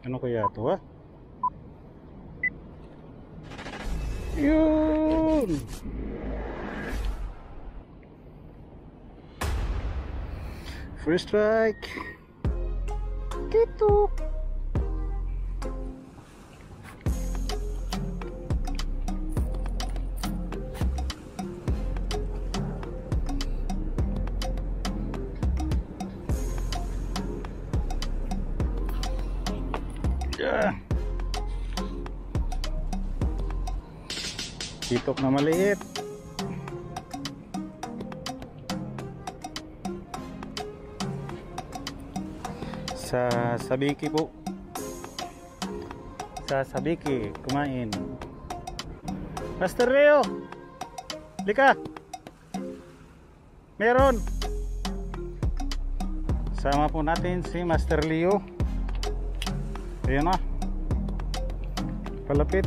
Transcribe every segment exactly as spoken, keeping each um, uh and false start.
Ano kaya ito ha? Yun! First strike! Kito! Yeah. Titok na maliit. Sa sabiki po. Sa sabiki kumain. Master Leo, lika. Meron. Sama po natin si Master Leo. Ayan na, palapit.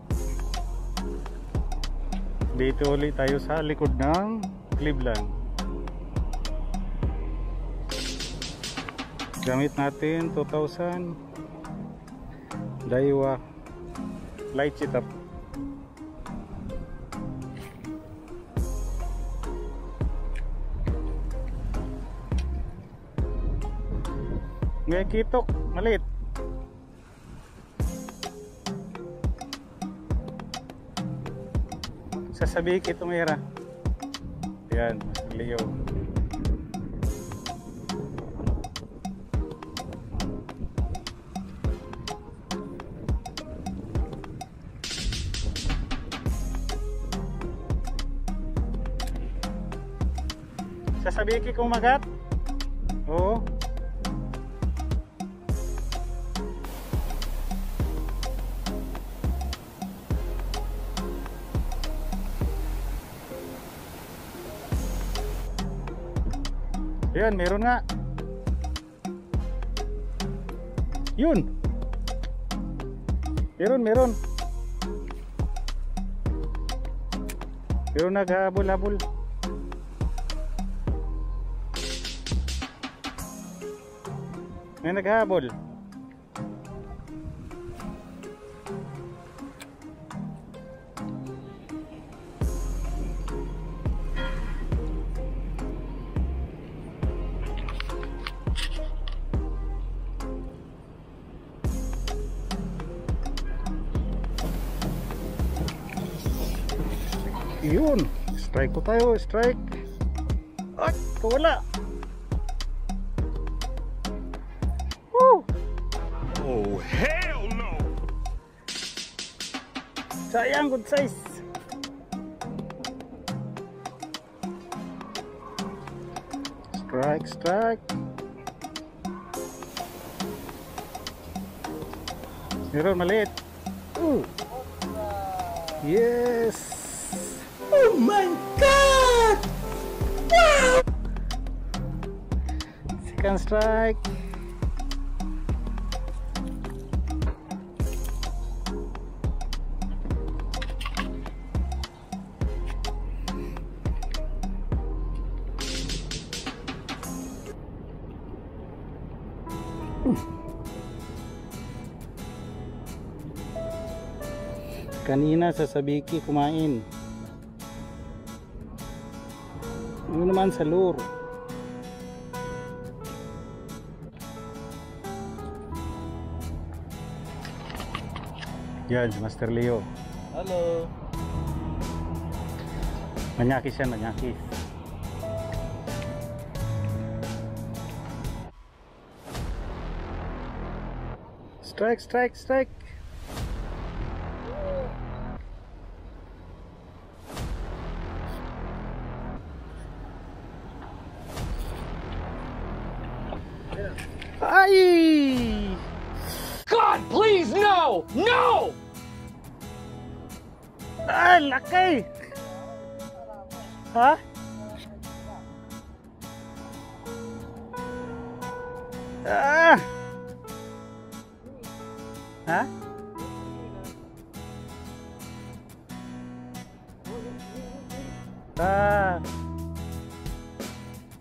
Dito ulit tayo sa likod ng Cleveland. Gamit natin two thousand Daiwa light setup. Ngayon kitok maliit. Sasabihin kito mayra. Yan, Leo. Sasabihin kito magat. Oo. Ayan, meron nga. Yun. Meron, meron. Meron naghabol-habol. May naghabol. Yun, strike ko tayo, strike. Ay, wala. Woo! Oh, hell no! Sayang, good size. Strike, strike. Meron maliit. Ooh. Yes. Oh my God! Wow! Second strike. Kanina sa sabiki kumain. Ano naman sa lure. Yan, Master Leo. Hello. Manyakis yan, manyakis. Strike, strike, strike. Ay! God, please, no! No! Ah, laki! Ha? Ah! Ha? Ah!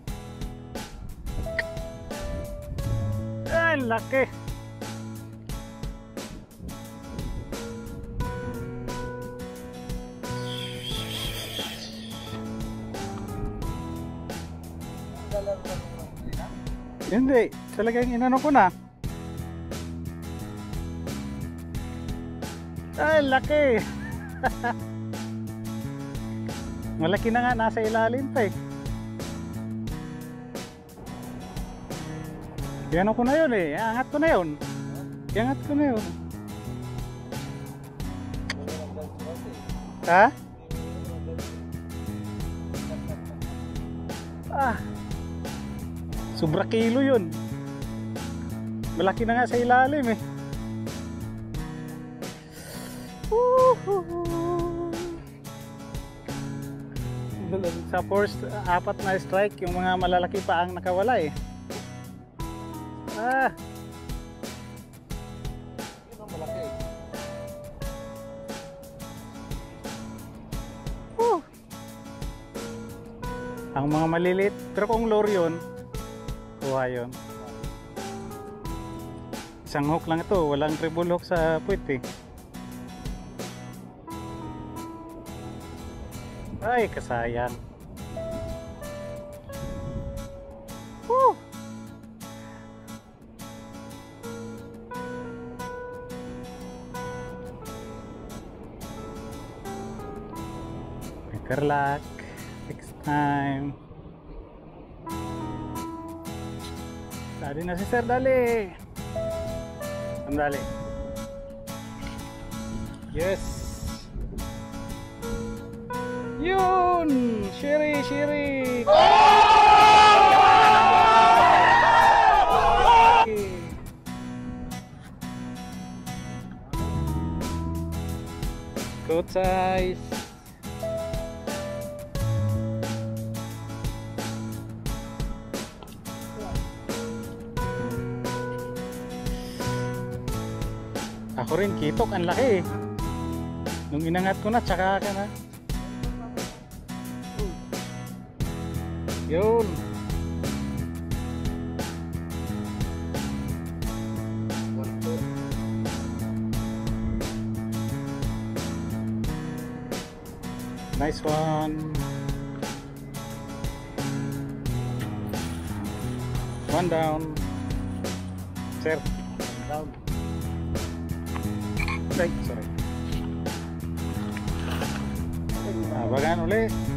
Ay, laki! Hindi, talagang inano ko na. Ay, laki. Malaki na nga, nasa ilalim pa eh. Iano ko na yun eh, iangat ko na yun. Iangat ko na yun. Ha? Ah, sobra kilo yun. Malaki na nga sa ilalim eh. Sa first apat na strike, yung mga malalaki pa ang nakawala eh. Ah, Yun ang malaki. uh. Ang mga maliliit, pero kung lure yun, kuha yun. Isang hook lang ito, walang treble hook sa puwit eh. Ay, kasayang. Woo! Better luck next time. Dali na si Sir, dali. Dali. Yes. Yun! Shiri, shiri! Good size! Ako rin, kitok, ang laki eh. Nung inangat ko na, tsaka ka na. Yun. Nice one. One down. Sir. Down. Right, sorry. Abagan ulit.